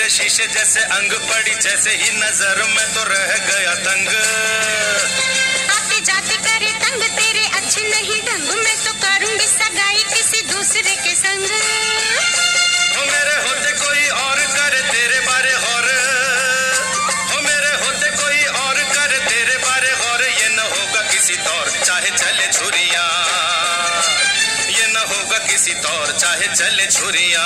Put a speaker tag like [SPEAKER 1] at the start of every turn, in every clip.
[SPEAKER 1] तेरे शीशे जैसे अंग पड़ी जैसे ही नजर में तो रह गया दंग।
[SPEAKER 2] आते जाते करे तंग तेरे अच्छे नहीं ढंग, मैं तो करूंगी सगाई किसी दूसरे के संग।
[SPEAKER 1] हो मेरे होते कोई और करे तेरे बारे और, हो मेरे होते कोई और करे तेरे बारे और, ये न होगा किसी तौर चाहे चले छुरियां, ये न होगा किसी तौर चाहे चले छुरियां।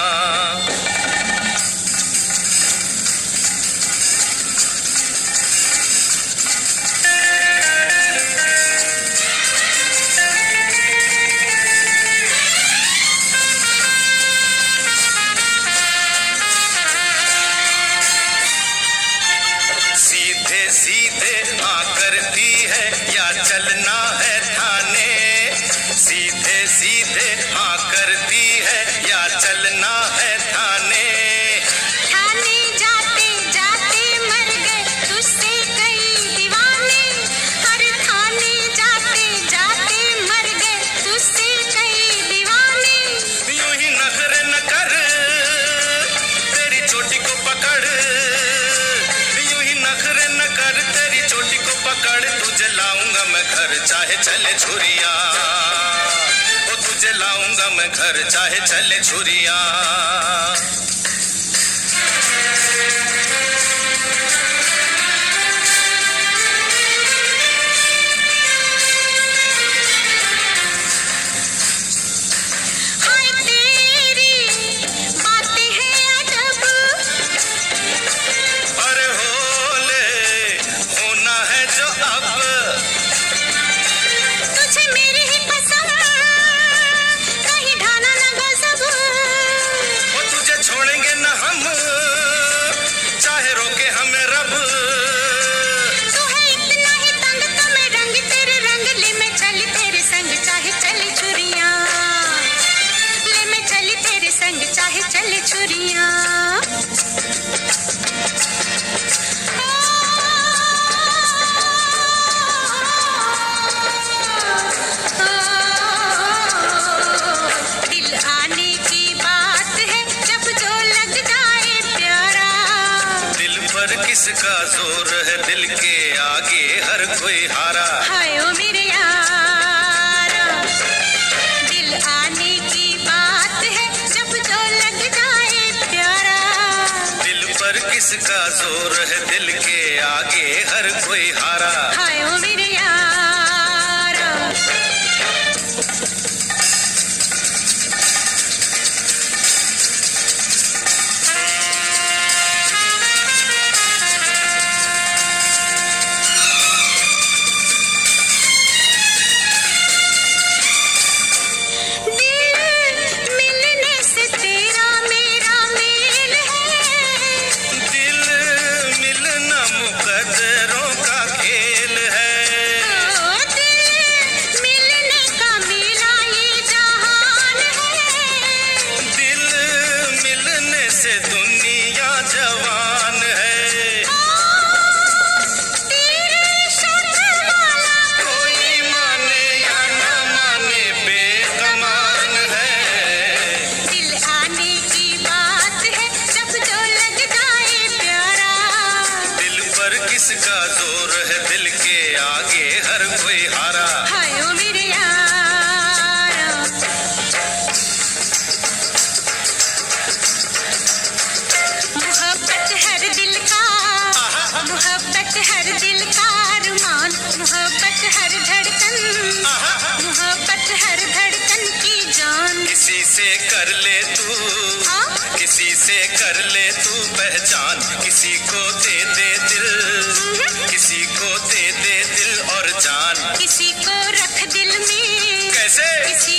[SPEAKER 1] सीधे सीधे हाँ करती है या चलना है थाने, सीधे सीधे हाँ करती है या चलना है थाने।
[SPEAKER 2] थाने जाते जाते मर गए तुझसे कई दीवाने, हर थाने जाते जाते मर गए तुझसे कई दीवाने।
[SPEAKER 1] यूं ही नखरे न कर तेरी चोटी को पकड़, यूं ही नखरे न कर तेरी चोटी को पकड़, तुझे लाऊंगा मैं घर चाहे चले छुरियां, ओ तुझे लाऊंगा मैं घर चाहे चले छुरियां।
[SPEAKER 2] हाय तेरी बातें हैं अजब,
[SPEAKER 1] अरे होले होना है जो अब,
[SPEAKER 2] तुझे मेरी ही पसंद कहीं ढाना न गजब।
[SPEAKER 1] वो तुझे छोड़ेंगे न हम चाहे रोके हमें रब।
[SPEAKER 2] तू है इतना ही तंग तो मैं रंग तेरे रंग, ले मैं चली तेरे संग चाहे चले छुरियां, ले मैं चली तेरे संग चाहे चले छुरियां। दिल आने की बात है जब जो लग जाए प्यारा,
[SPEAKER 1] दिल पर किसका जोर है दिल के आगे हर कोई हारा।
[SPEAKER 2] हाय ओ मेरे यारा, दिल आने की बात है जब जो लग जाए प्यारा।
[SPEAKER 1] दिल पर किसका जोर है दिल के आगे हर कोई हारा।
[SPEAKER 2] हाय ओ मेरे यारा, दिल मिलने से तेरा मेरा मेल है,
[SPEAKER 1] दिल मिलना मुकद्दरों का खेल है,
[SPEAKER 2] ओ दिल मिलने का मेला ये जहान है।
[SPEAKER 1] दिल मिलने से दुनिया जवान है।
[SPEAKER 2] तेरे शर्त वाला
[SPEAKER 1] कोई माने या ना माने बेगमान है।
[SPEAKER 2] दिल आने की बात है जब जो लग जाए प्यारा।
[SPEAKER 1] दिल पर किसका जोर है दिल के आगे हर कोई हारा।
[SPEAKER 2] हाय ओ मेरे यारा, मोहब्बत हर दिल का, मोहब्बत हर दिल का अरमान, मोहब्बत हर धड़कन, मोहब्बत हर धड़कन की जान।
[SPEAKER 1] किसी से कर ले तू,
[SPEAKER 2] हाँ?
[SPEAKER 1] किसी से कर ले तू पहचान, किसी को दे दे दिल, किसी को दे दे दिल और जान।
[SPEAKER 2] किसी को रख दिल में,
[SPEAKER 1] कैसे?
[SPEAKER 2] किसी